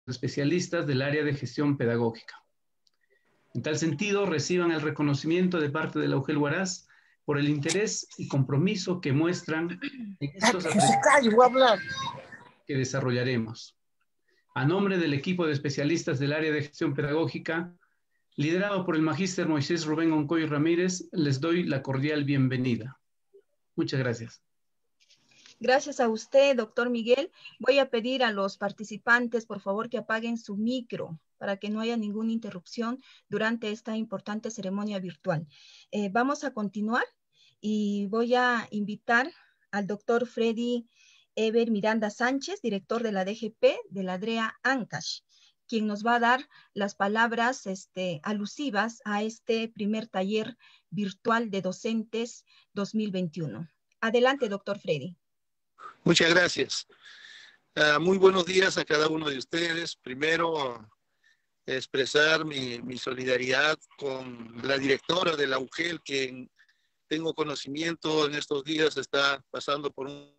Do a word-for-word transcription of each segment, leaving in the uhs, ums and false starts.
especialistas del área de gestión pedagógica. En tal sentido, reciban el reconocimiento de parte de la U G E L Huaraz por el interés y compromiso que muestran en estos aprendizajes que desarrollaremos. A nombre del equipo de especialistas del área de gestión pedagógica, liderado por el magíster Moisés Rubén Oncoy Ramírez, les doy la cordial bienvenida. Muchas gracias. Gracias a usted, doctor Miguel. Voy a pedir a los participantes, por favor, que apaguen su micro para que no haya ninguna interrupción durante esta importante ceremonia virtual. Eh, vamos a continuar y voy a invitar al doctor Freddy Eber Miranda Sánchez, director de la D G P de la DREA Ancash, quien nos va a dar las palabras este, alusivas a este primer taller virtual de docentes dos mil veintiuno. Adelante, doctor Freddy. Muchas gracias. Uh, muy buenos días a cada uno de ustedes. Primero, expresar mi, mi solidaridad con la directora de la U G E L, que tengo conocimiento en estos días está pasando por un,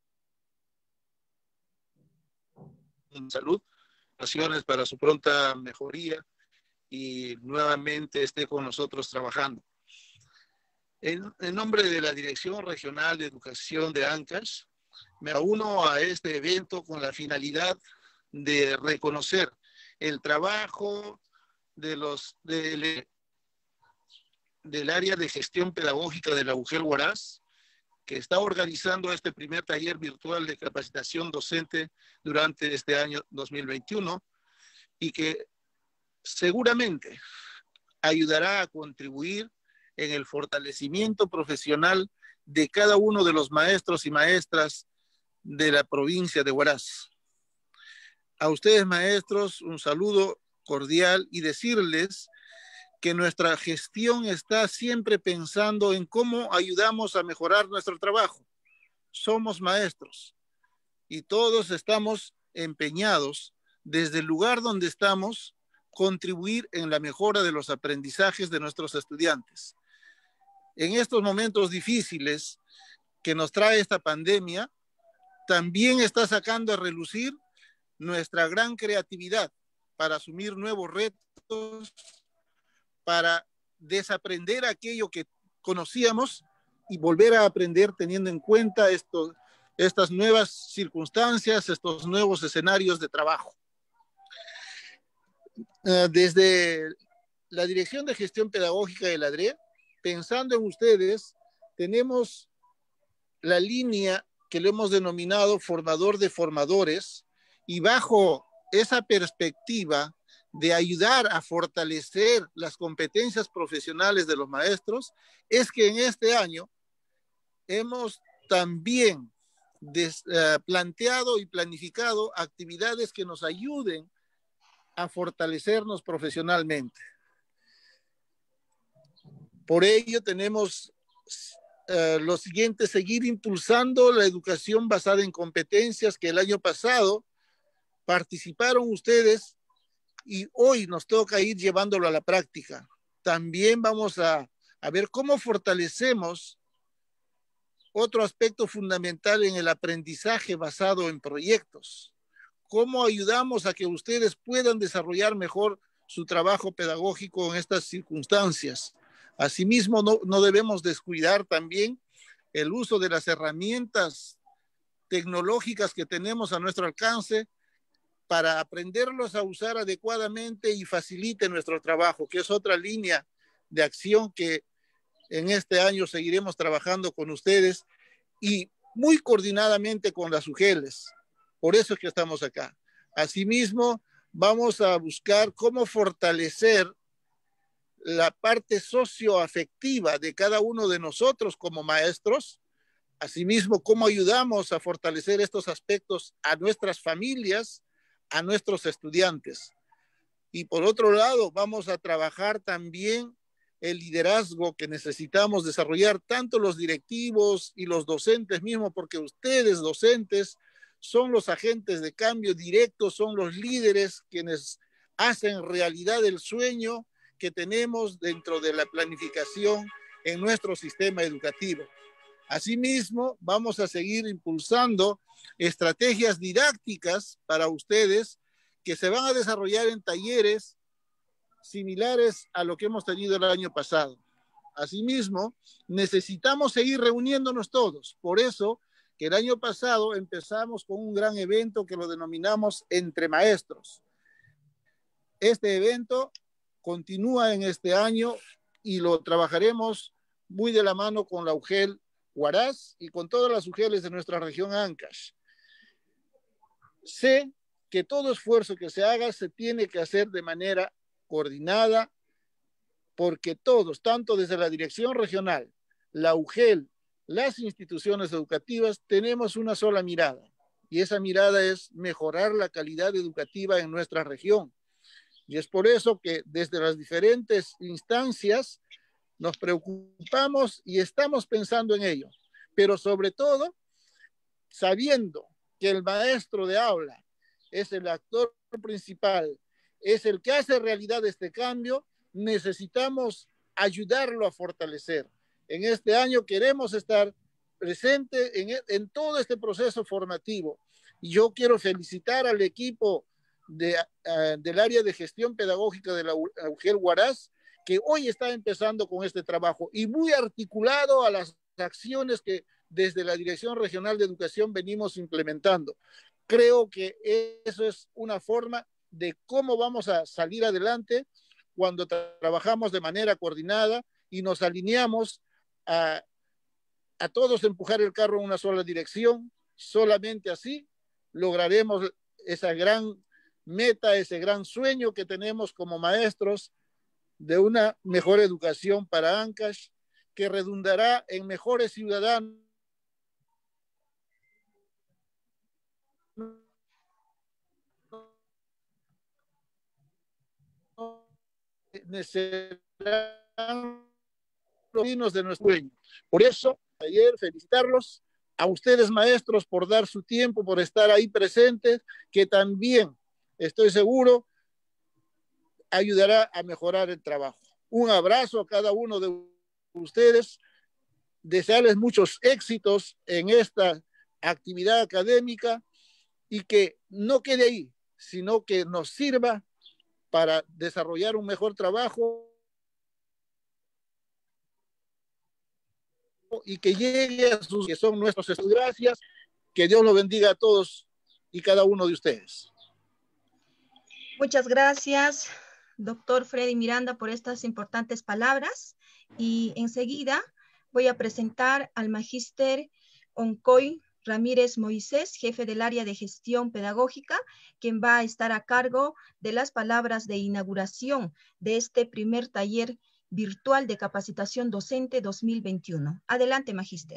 un salud, acciones para su pronta mejoría y nuevamente esté con nosotros trabajando. En, en nombre de la Dirección Regional de Educación de Ancash, me uno a este evento con la finalidad de reconocer el trabajo de los, de, del área de gestión pedagógica de la U G E L Huaraz, que está organizando este primer taller virtual de capacitación docente durante este año dos mil veintiuno y que seguramente ayudará a contribuir en el fortalecimiento profesional de cada uno de los maestros y maestras de la provincia de Huaraz. A ustedes, maestros, un saludo cordial y decirles que nuestra gestión está siempre pensando en cómo ayudamos a mejorar nuestro trabajo. Somos maestros y todos estamos empeñados desde el lugar donde estamos contribuir en la mejora de los aprendizajes de nuestros estudiantes. En estos momentos difíciles que nos trae esta pandemia, también está sacando a relucir nuestra gran creatividad para asumir nuevos retos, para desaprender aquello que conocíamos y volver a aprender teniendo en cuenta esto, estas nuevas circunstancias, estos nuevos escenarios de trabajo. Uh, desde la Dirección de Gestión Pedagógica de la DREA, pensando en ustedes, tenemos la línea que le hemos denominado formador de formadores, y bajo esa perspectiva de ayudar a fortalecer las competencias profesionales de los maestros, es que en este año hemos también des, uh, planteado y planificado actividades que nos ayuden a fortalecernos profesionalmente. Por ello tenemos uh, lo siguiente: seguir impulsando la educación basada en competencias que el año pasado participaron ustedes y hoy nos toca ir llevándolo a la práctica. También vamos a, a ver cómo fortalecemos otro aspecto fundamental en el aprendizaje basado en proyectos. Cómo ayudamos a que ustedes puedan desarrollar mejor su trabajo pedagógico en estas circunstancias. Asimismo, no, no debemos descuidar también el uso de las herramientas tecnológicas que tenemos a nuestro alcance para aprenderlos a usar adecuadamente y facilite nuestro trabajo, que es otra línea de acción que en este año seguiremos trabajando con ustedes y muy coordinadamente con las U G E Ls. Por eso es que estamos acá. Asimismo, vamos a buscar cómo fortalecer la parte socioafectiva de cada uno de nosotros como maestros. Asimismo, cómo ayudamos a fortalecer estos aspectos a nuestras familias, a nuestros estudiantes. Y por otro lado, vamos a trabajar también el liderazgo que necesitamos desarrollar tanto los directivos y los docentes mismos, porque ustedes, docentes, son los agentes de cambio directos, son los líderes quienes hacen realidad el sueño que tenemos dentro de la planificación en nuestro sistema educativo. Asimismo, vamos a seguir impulsando estrategias didácticas para ustedes que se van a desarrollar en talleres similares a lo que hemos tenido el año pasado. Asimismo, necesitamos seguir reuniéndonos todos. Por eso que el año pasado empezamos con un gran evento que lo denominamos Entre Maestros. Este evento continúa en este año y lo trabajaremos muy de la mano con la U G E L Huaraz y con todas las U G E Ls de nuestra región Ancash. Sé que todo esfuerzo que se haga se tiene que hacer de manera coordinada, porque todos, tanto desde la dirección regional, la U G E L, las instituciones educativas, tenemos una sola mirada, y esa mirada es mejorar la calidad educativa en nuestra región. Y es por eso que desde las diferentes instancias nos preocupamos y estamos pensando en ello, pero sobre todo sabiendo que el maestro de aula es el actor principal, es el que hace realidad este cambio, necesitamos ayudarlo a fortalecer. En este año queremos estar presente en, en todo este proceso formativo. Y yo quiero felicitar al equipo de, uh, del área de gestión pedagógica de la U G E L Huaraz, que hoy está empezando con este trabajo y muy articulado a las acciones que desde la Dirección Regional de Educación venimos implementando. Creo que eso es una forma de cómo vamos a salir adelante cuando tra trabajamos de manera coordinada y nos alineamos a, a todos empujar el carro en una sola dirección. Solamente así lograremos esa gran meta, ese gran sueño que tenemos como maestros de una mejor educación para Ancash, que redundará en mejores ciudadanos serán los vinos de nuestro sueño. Por eso, ayer felicitarlos a ustedes maestros por dar su tiempo, por estar ahí presentes, que también estoy seguro ayudará a mejorar el trabajo. Un abrazo a cada uno de ustedes, desearles muchos éxitos en esta actividad académica y que no quede ahí, sino que nos sirva para desarrollar un mejor trabajo y que llegue a sus que son nuestros estudiantes. Gracias, que Dios los bendiga a todos y cada uno de ustedes. Muchas gracias, doctor Freddy Miranda, por estas importantes palabras. Y enseguida voy a presentar al magíster Oncoy Ramírez Moisés, jefe del área de gestión pedagógica, quien va a estar a cargo de las palabras de inauguración de este primer taller virtual de capacitación docente dos mil veintiuno. Adelante, magíster.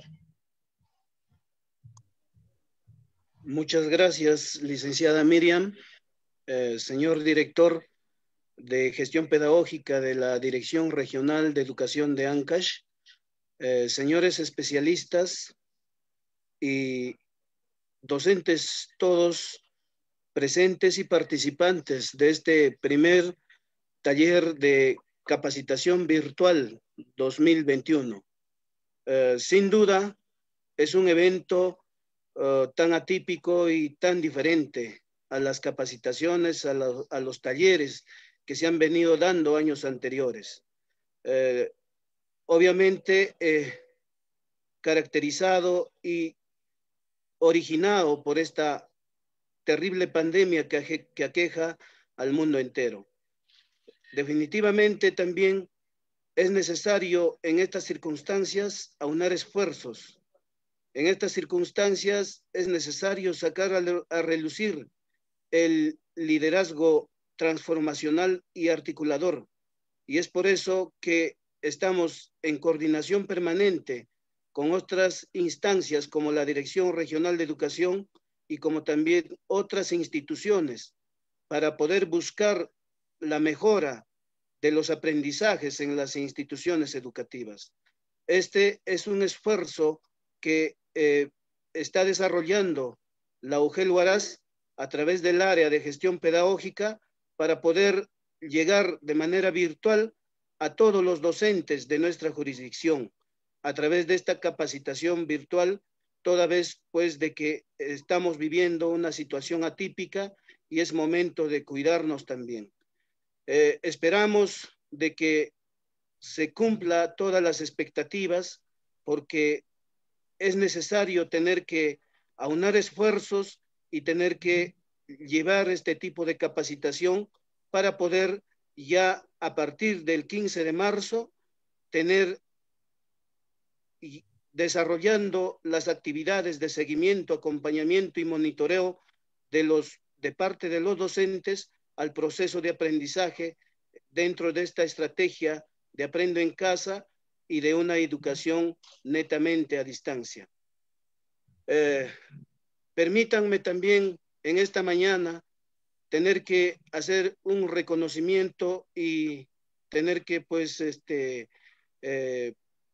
Muchas gracias, licenciada Miriam. Eh, señor director de gestión pedagógica de la Dirección Regional de Educación de Ancash, eh, señores especialistas y docentes todos presentes y participantes de este primer taller de capacitación virtual dos mil veintiuno. Eh, sin duda, es un evento uh, tan atípico y tan diferente a las capacitaciones, a, la, a los talleres que se han venido dando años anteriores. Eh, obviamente, eh, caracterizado y originado por esta terrible pandemia que, que aqueja al mundo entero. Definitivamente también es necesario en estas circunstancias aunar esfuerzos. En estas circunstancias es necesario sacar a, a relucir el liderazgo transformacional y articulador. Y es por eso que estamos en coordinación permanente con otras instancias como la Dirección Regional de Educación y como también otras instituciones para poder buscar la mejora de los aprendizajes en las instituciones educativas. Este es un esfuerzo que eh, está desarrollando la U G E L Huaraz a través del área de gestión pedagógica para poder llegar de manera virtual a todos los docentes de nuestra jurisdicción a través de esta capacitación virtual, toda vez pues de que estamos viviendo una situación atípica y es momento de cuidarnos también. Eh, esperamos de que se cumpla todas las expectativas, porque es necesario tener que aunar esfuerzos y tener que llevar este tipo de capacitación para poder ya a partir del quince de marzo tener y desarrollando las actividades de seguimiento, acompañamiento y monitoreo de los de parte de los docentes al proceso de aprendizaje dentro de esta estrategia de aprendo en casa y de una educación netamente a distancia. Eh, permítanme también en esta mañana tener que hacer un reconocimiento y tener que pues este eh,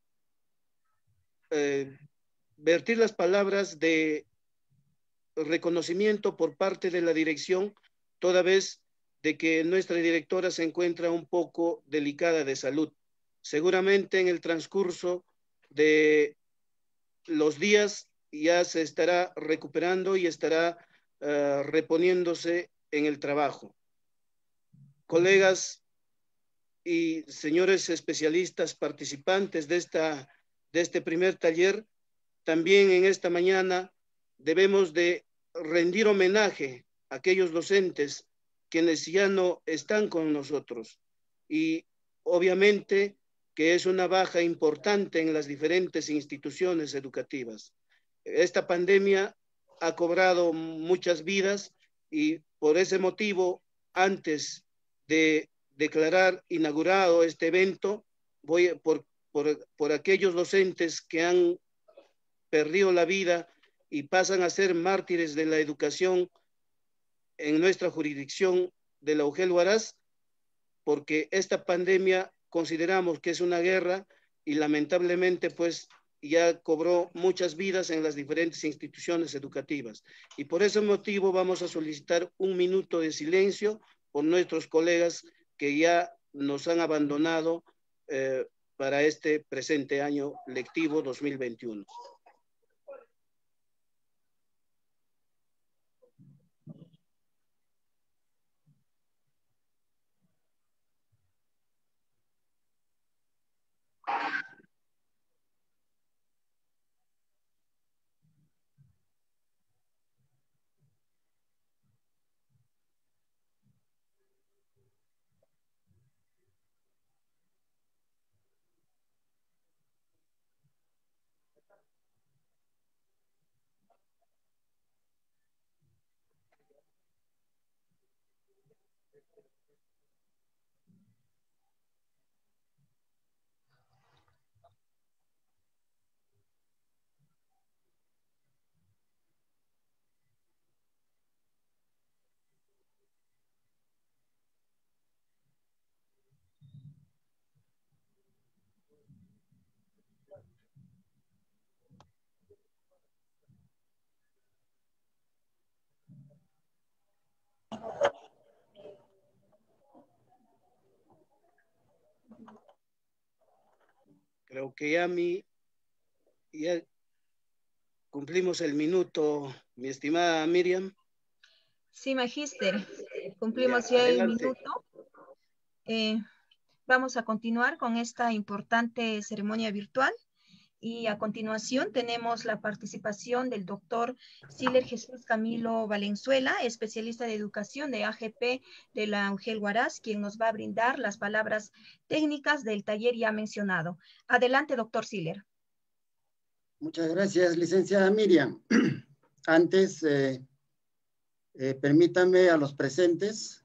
eh, vertir las palabras de reconocimiento por parte de la dirección, toda vez de que nuestra directora se encuentra un poco delicada de salud. Seguramente en el transcurso de los días ya se estará recuperando y estará uh, reponiéndose en el trabajo. Colegas y señores especialistas participantes de, esta, de este primer taller, también en esta mañana debemos de rendir homenaje a aquellos docentes quienes ya no están con nosotros. Y obviamente que es una baja importante en las diferentes instituciones educativas. Esta pandemia ha cobrado muchas vidas y por ese motivo, antes de declarar inaugurado este evento, voy por, por, por aquellos docentes que han perdido la vida y pasan a ser mártires de la educación en nuestra jurisdicción de la U G E L Huaraz, porque esta pandemia consideramos que es una guerra y lamentablemente pues ya cobró muchas vidas en las diferentes instituciones educativas. Y por ese motivo vamos a solicitar un minuto de silencio por nuestros colegas que ya nos han abandonado eh, para este presente año lectivo dos mil veintiuno. Creo que ya, mi, ya cumplimos el minuto, mi estimada Miriam. Sí, magíster, cumplimos Ya, ya el adelante. minuto. Eh, vamos a continuar con esta importante ceremonia virtual. Y a continuación tenemos la participación del doctor Siler Jesús Camilo Valenzuela, especialista de educación de A G P de la U G E L Huaraz, quien nos va a brindar las palabras técnicas del taller ya mencionado. Adelante, doctor Siler. Muchas gracias, licenciada Miriam. Antes, eh, eh, permítanme a los presentes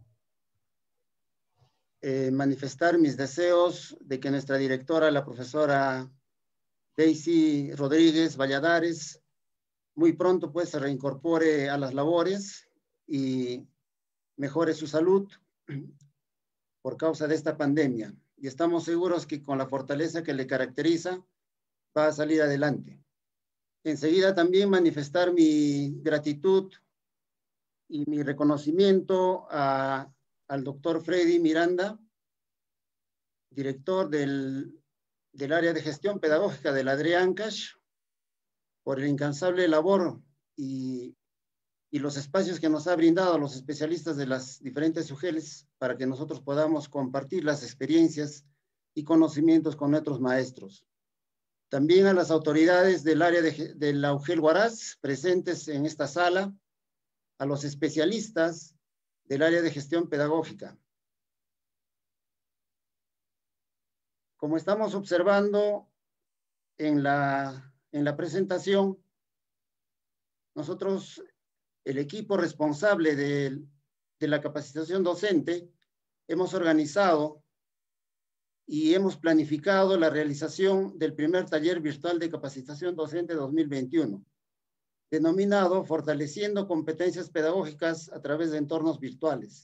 eh, manifestar mis deseos de que nuestra directora, la profesora Daisy Rodríguez Valladares, muy pronto pues se reincorpore a las labores y mejore su salud por causa de esta pandemia. Y estamos seguros que con la fortaleza que le caracteriza va a salir adelante. Enseguida también manifestar mi gratitud y mi reconocimiento a, al doctor Freddy Miranda, director del del área de gestión pedagógica del Adrián Cash, por el incansable labor y y los espacios que nos ha brindado a los especialistas de las diferentes U G E Ls para que nosotros podamos compartir las experiencias y conocimientos con nuestros maestros. También a las autoridades del área de, de la U G E L Huaraz presentes en esta sala, a los especialistas del área de gestión pedagógica. Como estamos observando en la, en la presentación, nosotros, el equipo responsable de, de la capacitación docente, hemos organizado y hemos planificado la realización del primer taller virtual de capacitación docente dos mil veintiuno, denominado Fortaleciendo competencias pedagógicas a través de entornos virtuales.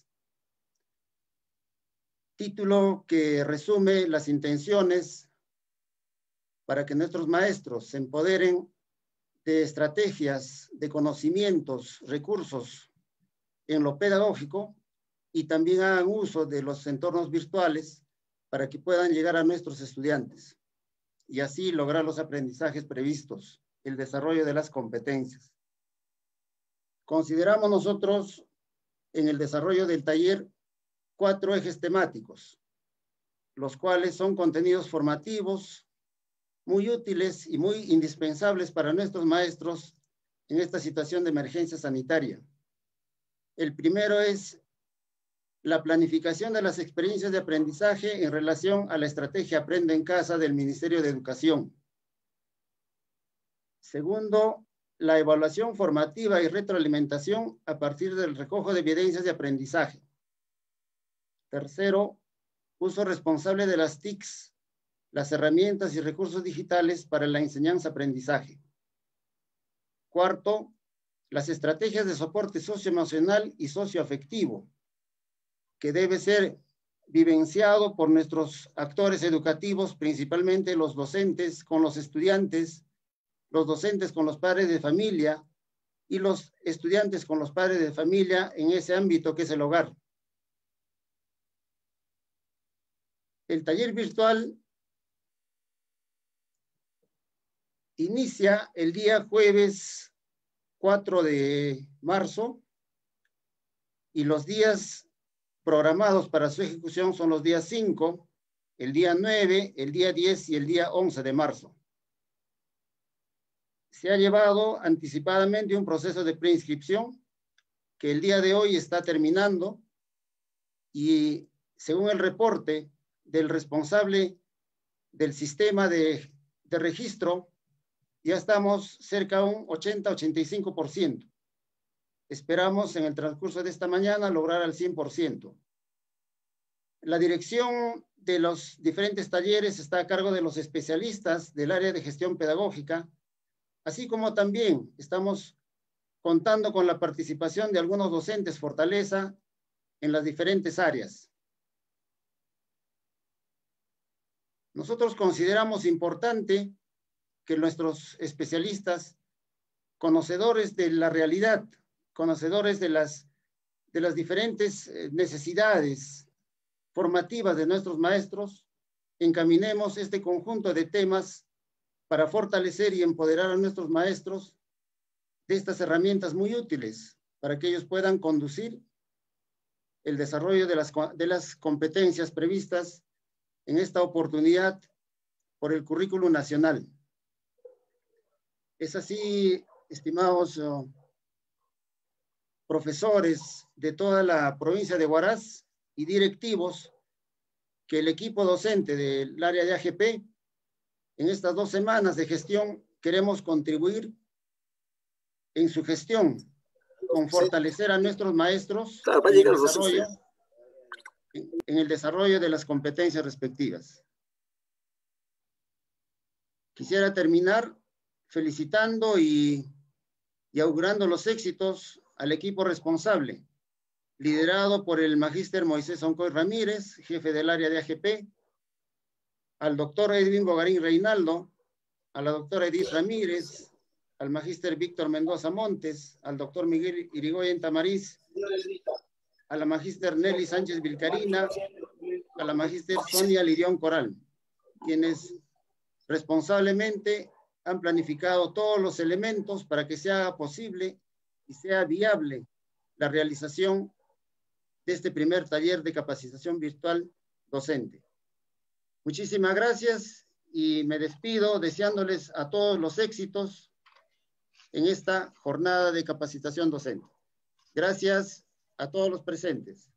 Título que resume las intenciones para que nuestros maestros se empoderen de estrategias, de conocimientos, recursos en lo pedagógico y también hagan uso de los entornos virtuales para que puedan llegar a nuestros estudiantes y así lograr los aprendizajes previstos, el desarrollo de las competencias. Consideramos nosotros en el desarrollo del taller cuatro ejes temáticos, los cuales son contenidos formativos muy útiles y muy indispensables para nuestros maestros en esta situación de emergencia sanitaria. El primero es la planificación de las experiencias de aprendizaje en relación a la estrategia Aprende en Casa del Ministerio de Educación. Segundo, la evaluación formativa y retroalimentación a partir del recojo de evidencias de aprendizaje. Tercero, uso responsable de las T I Cs, las herramientas y recursos digitales para la enseñanza-aprendizaje. Cuarto, las estrategias de soporte socioemocional y socioafectivo, que debe ser vivenciado por nuestros actores educativos, principalmente los docentes con los estudiantes, los docentes con los padres de familia y los estudiantes con los padres de familia en ese ámbito que es el hogar. El taller virtual inicia el día jueves cuatro de marzo y los días programados para su ejecución son los días cinco, el día nueve, el día diez y el día once de marzo. Se ha llevado anticipadamente un proceso de preinscripción que el día de hoy está terminando y según el reporte del responsable del sistema de, de registro, ya estamos cerca de un ochenta a ochenta y cinco por ciento. Esperamos en el transcurso de esta mañana lograr al cien por ciento. La dirección de los diferentes talleres está a cargo de los especialistas del área de gestión pedagógica, así como también estamos contando con la participación de algunos docentes Fortaleza en las diferentes áreas. Nosotros consideramos importante que nuestros especialistas, conocedores de la realidad, conocedores de las, de las diferentes necesidades formativas de nuestros maestros, encaminemos este conjunto de temas para fortalecer y empoderar a nuestros maestros de estas herramientas muy útiles para que ellos puedan conducir el desarrollo de las, de las competencias previstas en esta oportunidad por el currículo nacional. Es así, estimados uh, profesores de toda la provincia de Huaraz y directivos, que el equipo docente del área de A G P, en estas dos semanas de gestión, queremos contribuir en su gestión con fortalecer a nuestros maestros en el desarrollo, en, en el desarrollo de las competencias respectivas. Quisiera terminar felicitando y, y augurando los éxitos al equipo responsable, liderado por el magíster Moisés Oncoy Ramírez, jefe del área de A G P, al doctor Edwin Bogarín Reinaldo, a la doctora Edith Ramírez, al magíster Víctor Mendoza Montes, al doctor Miguel Irigoyen Tamariz, a la magíster Nelly Sánchez Vilcarina, a la magíster Sonia Lirión Coral, quienes responsablemente han planificado todos los elementos para que sea posible y sea viable la realización de este primer taller de capacitación virtual docente. Muchísimas gracias y me despido deseándoles a todos los éxitos en esta jornada de capacitación docente. Gracias a todos los presentes.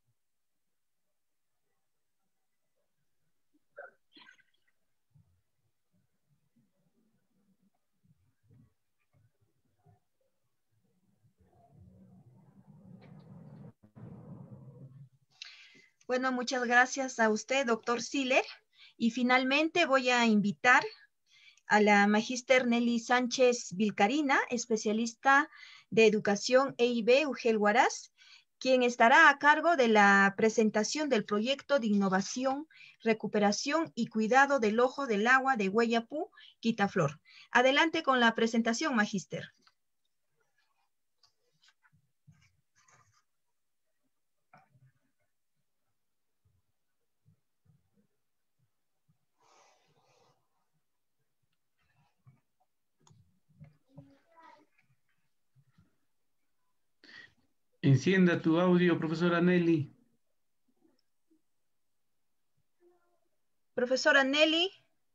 Bueno, muchas gracias a usted, doctor Siller. Y finalmente voy a invitar a la magíster Nelly Sánchez Vilcarina, especialista de educación E I B UGEL Huaraz, quien estará a cargo de la presentación del proyecto de innovación, recuperación y cuidado del ojo del agua de Huellapú, Quitaflor. Adelante con la presentación, magíster. Encienda tu audio, profesora Nelly. Profesora Nelly.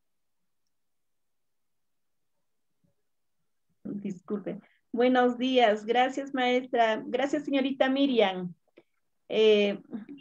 Disculpe. Buenos días. Gracias, maestra. Gracias, señorita Miriam. Eh,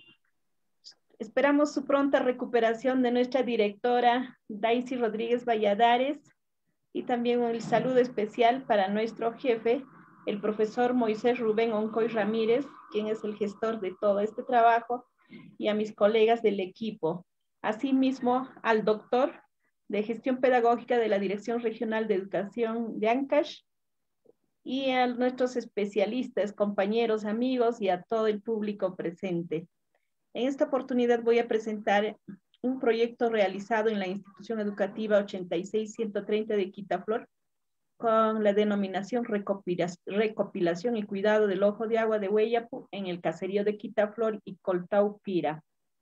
esperamos su pronta recuperación de nuestra directora Daisy Rodríguez Valladares y también un saludo especial para nuestro jefe, el profesor Moisés Rubén Oncoy Ramírez, quien es el gestor de todo este trabajo, y a mis colegas del equipo. Asimismo, al doctor de Gestión Pedagógica de la Dirección Regional de Educación de Ancash, y a nuestros especialistas, compañeros, amigos y a todo el público presente. En esta oportunidad voy a presentar un proyecto realizado en la institución educativa ochenta y seis ciento treinta de Quitaflor, con la denominación recopilación y cuidado del ojo de agua de Huellapú en el caserío de Quitaflor y Coltau Pira,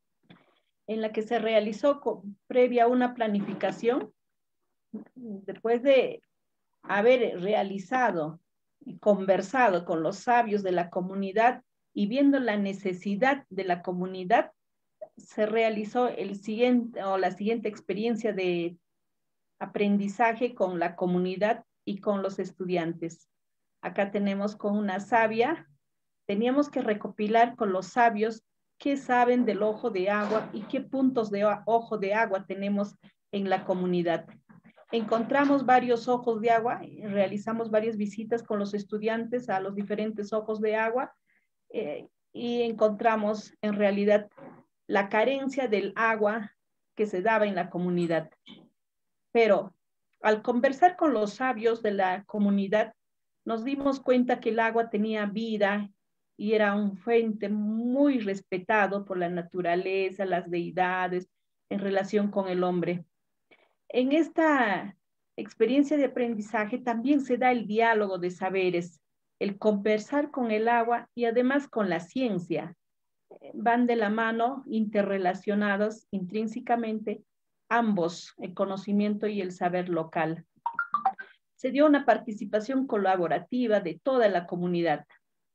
en la que se realizó con, previa a una planificación, después de haber realizado y conversado con los sabios de la comunidad y viendo la necesidad de la comunidad, se realizó el siguiente, o la siguiente experiencia de aprendizaje con la comunidad y con los estudiantes. Acá tenemos con una sabia, teníamos que recopilar con los sabios qué saben del ojo de agua y qué puntos de ojo de agua tenemos en la comunidad. Encontramos varios ojos de agua, realizamos varias visitas con los estudiantes a los diferentes ojos de agua eh, y encontramos en realidad la carencia del agua que se daba en la comunidad. Pero al conversar con los sabios de la comunidad, nos dimos cuenta que el agua tenía vida y era un fuente muy respetado por la naturaleza, las deidades, en relación con el hombre. En esta experiencia de aprendizaje también se da el diálogo de saberes, el conversar con el agua y además con la ciencia. Van de la mano, interrelacionados intrínsecamente, ambos, el conocimiento y el saber local. Se dio una participación colaborativa de toda la comunidad.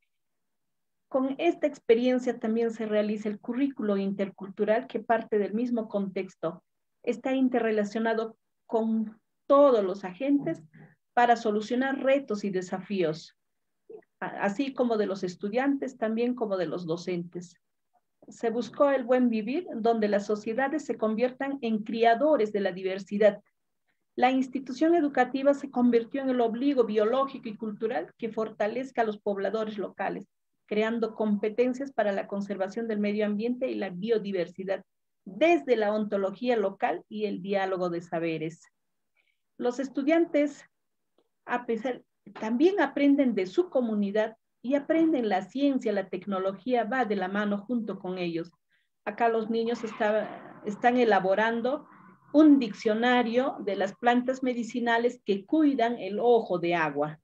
Con esta experiencia también se realiza el currículo intercultural que parte del mismo contexto. Está interrelacionado con todos los agentes para solucionar retos y desafíos, así como de los estudiantes, también como de los docentes. Se buscó el buen vivir, donde las sociedades se conviertan en criadores de la diversidad. La institución educativa se convirtió en el obligo biológico y cultural que fortalezca a los pobladores locales, creando competencias para la conservación del medio ambiente y la biodiversidad, desde la ontología local y el diálogo de saberes. Los estudiantes, a pesar, también aprenden de su comunidad y aprenden la ciencia, la tecnología va de la mano junto con ellos. Acá los niños está, están elaborando un diccionario de las plantas medicinales que cuidan el ojo de agua.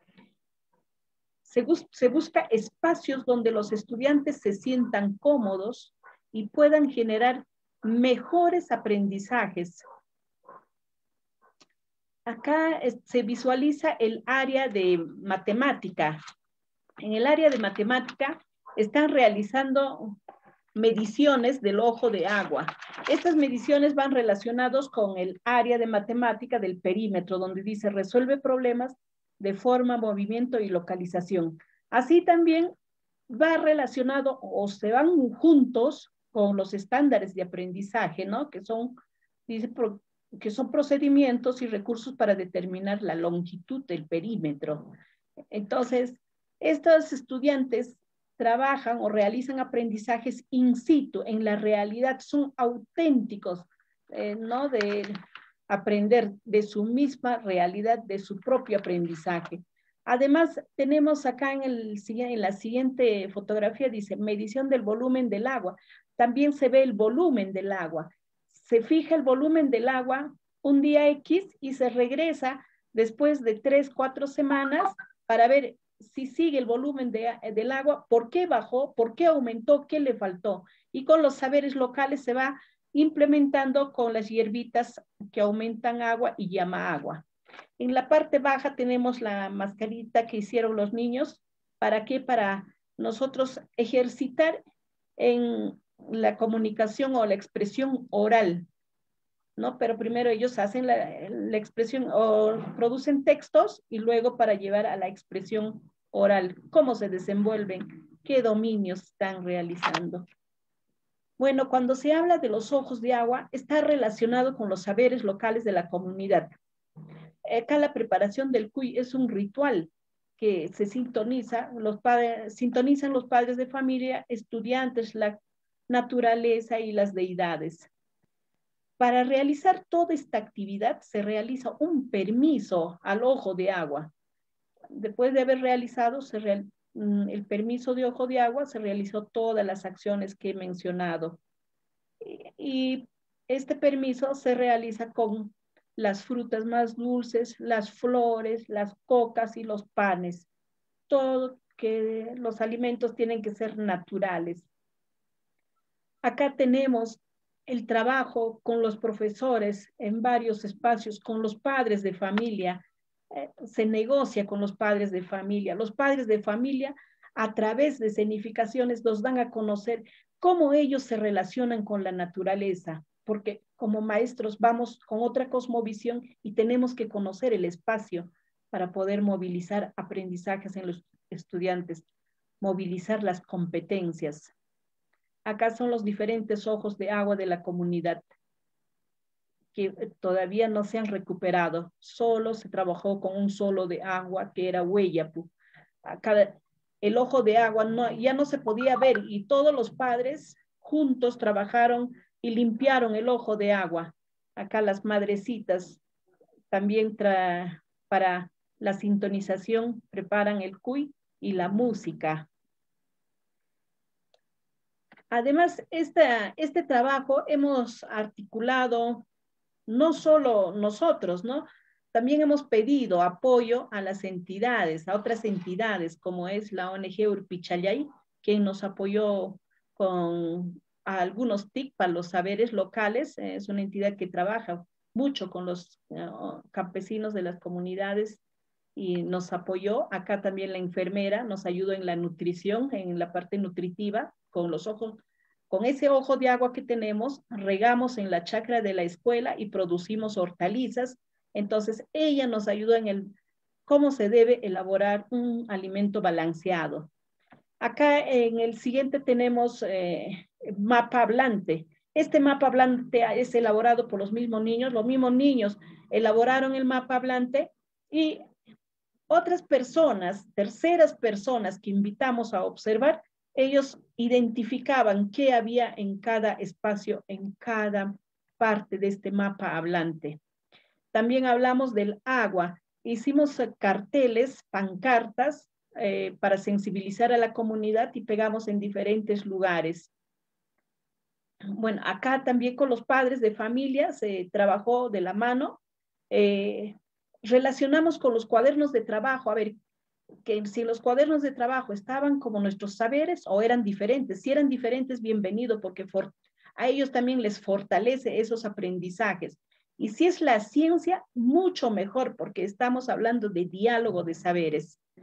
Se, bus se busca espacios donde los estudiantes se sientan cómodos y puedan generar mejores aprendizajes. Acá se visualiza el área de matemática. en el área de matemática están realizando mediciones del ojo de agua. Estas mediciones van relacionadas con el área de matemática del perímetro, donde dice resuelve problemas de forma, movimiento y localización. Así también va relacionado o se van juntos con los estándares de aprendizaje, ¿no? Que son, dice, pro, que son procedimientos y recursos para determinar la longitud del perímetro. Entonces, estos estudiantes trabajan o realizan aprendizajes in situ, en la realidad, son auténticos, eh, ¿no? De aprender de su misma realidad, de su propio aprendizaje. Además, tenemos acá en, el, en la siguiente fotografía, dice, medición del volumen del agua. También se ve el volumen del agua. Se fija el volumen del agua un día X y se regresa después de tres, cuatro semanas para ver si sigue el volumen de, del agua, por qué bajó, por qué aumentó, qué le faltó. Y con los saberes locales se va implementando con las hierbitas que aumentan agua y llama agua. En la parte baja tenemos la mascarita que hicieron los niños. ¿Para qué? Para nosotros ejercitar en la comunicación o la expresión oral, ¿no? Pero primero ellos hacen la, la expresión o producen textos y luego para llevar a la expresión oral, cómo se desenvuelven, qué dominios están realizando. Bueno, cuando se habla de los ojos de agua, está relacionado con los saberes locales de la comunidad. Acá la preparación del cuy es un ritual que se sintoniza, los padres, sintonizan los padres de familia, estudiantes, la naturaleza y las deidades. Para realizar toda esta actividad se realiza un permiso al ojo de agua. Después de haber realizado se real, el permiso de ojo de agua, se realizó todas las acciones que he mencionado. Y, y este permiso se realiza con las frutas más dulces, las flores, las cocas y los panes. Todo que los alimentos tienen que ser naturales. Acá tenemos el trabajo con los profesores en varios espacios, con los padres de familia. Eh, se negocia con los padres de familia. Los padres de familia, a través de escenificaciones, nos dan a conocer cómo ellos se relacionan con la naturaleza, porque como maestros vamos con otra cosmovisión y tenemos que conocer el espacio para poder movilizar aprendizajes en los estudiantes, movilizar las competencias. Acá son los diferentes ojos de agua de la comunidad que todavía no se han recuperado. Solo se trabajó con un solo de agua que era Hueyapu. Acá el ojo de agua no, ya no se podía ver y todos los padres juntos trabajaron y limpiaron el ojo de agua. Acá las madrecitas también tra para la sintonización preparan el cuy y la música. Además, esta, este trabajo hemos articulado no solo nosotros, ¿no? También hemos pedido apoyo a las entidades, a otras entidades, como es la O N G Urpichayay, quien nos apoyó con a algunos T I C para los saberes locales. Es una entidad que trabaja mucho con los uh, campesinos de las comunidades y nos apoyó. Acá también la enfermera nos ayudó en la nutrición, en la parte nutritiva, con los ojos. Con ese ojo de agua que tenemos, regamos en la chacra de la escuela y producimos hortalizas. Entonces, ella nos ayudó en el cómo se debe elaborar un alimento balanceado. Acá en el siguiente tenemos eh, mapa hablante. Este mapa hablante es elaborado por los mismos niños. Los mismos niños elaboraron el mapa hablante y otras personas, terceras personas que invitamos a observar, ellos identificaban qué había en cada espacio, en cada parte de este mapa hablante. También hablamos del agua. Hicimos carteles, pancartas, eh, para sensibilizar a la comunidad y pegamos en diferentes lugares. Bueno, acá también con los padres de familia se trabajó de la mano. Eh, relacionamos con los cuadernos de trabajo, a ver, que si los cuadernos de trabajo estaban como nuestros saberes o eran diferentes. Si eran diferentes, bienvenido, porque for, a ellos también les fortalece esos aprendizajes. Y si es la ciencia, mucho mejor, porque estamos hablando de diálogo de saberes.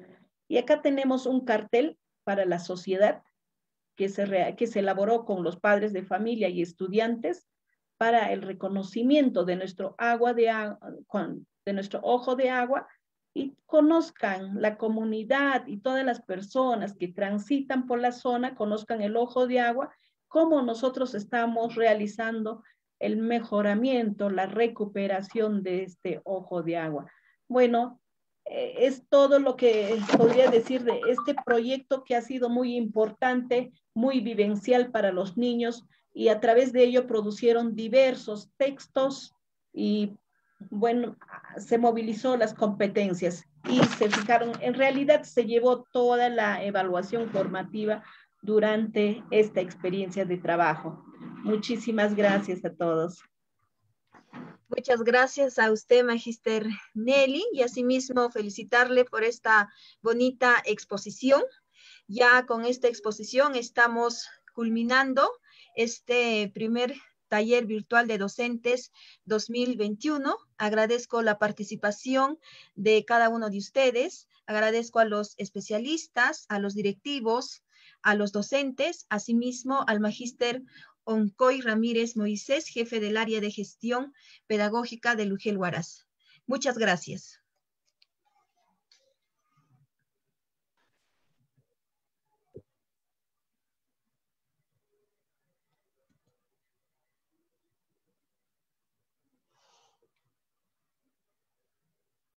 Y acá tenemos un cartel para la sociedad que se, re, que se elaboró con los padres de familia y estudiantes para el reconocimiento de nuestro agua de, de nuestro ojo de agua, y conozcan la comunidad y todas las personas que transitan por la zona, conozcan el ojo de agua, cómo nosotros estamos realizando el mejoramiento, la recuperación de este ojo de agua. Bueno, eh, es todo lo que podría decir de este proyecto, que ha sido muy importante, muy vivencial para los niños, y a través de ello producieron diversos textos y, bueno, se movilizó las competencias y se fijaron, en realidad se llevó toda la evaluación formativa durante esta experiencia de trabajo. Muchísimas gracias a todos. Muchas gracias a usted, Magíster Nelly, y asimismo felicitarle por esta bonita exposición. Ya con esta exposición estamos culminando este primer taller virtual de docentes dos mil veintiuno. Agradezco la participación de cada uno de ustedes. Agradezco a los especialistas, a los directivos, a los docentes, asimismo al magíster Oncoy Ramírez Moisés, jefe del área de gestión pedagógica del UGEL Huaraz. Muchas gracias.